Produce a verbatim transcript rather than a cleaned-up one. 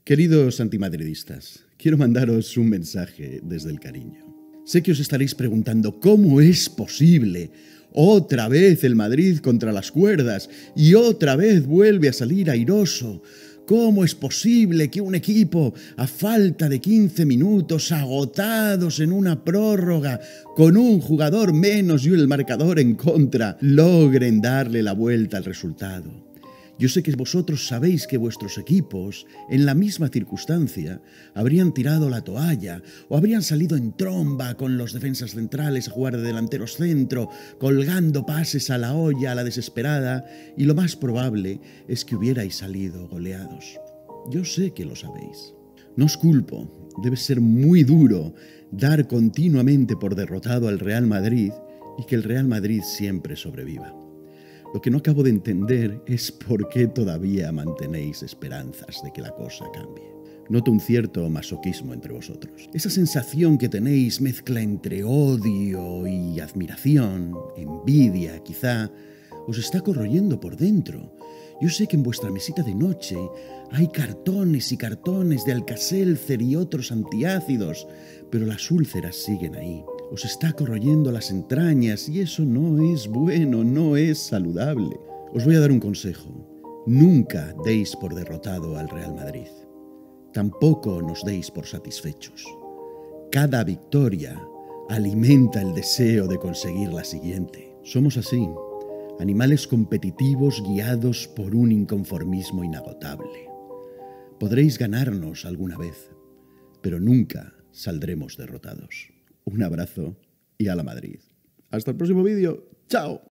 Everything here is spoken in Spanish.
Queridos antimadridistas, quiero mandaros un mensaje desde el cariño. Sé que os estaréis preguntando ¿cómo es posible? Otra vez el Madrid contra las cuerdas y otra vez vuelve a salir airoso. ¿Cómo es posible que un equipo, a falta de quince minutos, agotados en una prórroga, con un jugador menos y el marcador en contra, logren darle la vuelta al resultado? Yo sé que vosotros sabéis que vuestros equipos, en la misma circunstancia, habrían tirado la toalla o habrían salido en tromba con los defensas centrales a jugar de delanteros centro, colgando pases a la olla a la desesperada, y lo más probable es que hubierais salido goleados. Yo sé que lo sabéis. No os culpo, debe ser muy duro dar continuamente por derrotado al Real Madrid y que el Real Madrid siempre sobreviva. Lo que no acabo de entender es por qué todavía mantenéis esperanzas de que la cosa cambie. Noto un cierto masoquismo entre vosotros. Esa sensación que tenéis mezcla entre odio y admiración, envidia quizá, os está corroyendo por dentro. Yo sé que en vuestra mesita de noche hay cartones y cartones de Alka-Seltzer y otros antiácidos, pero las úlceras siguen ahí. Os está corroyendo las entrañas y eso no es bueno, no es saludable. Os voy a dar un consejo. Nunca deis por derrotado al Real Madrid. Tampoco nos deis por satisfechos. Cada victoria alimenta el deseo de conseguir la siguiente. Somos así, animales competitivos guiados por un inconformismo inagotable. Podréis ganarnos alguna vez, pero nunca saldremos derrotados. Un abrazo y a la Madrid. Hasta el próximo vídeo. ¡Chao!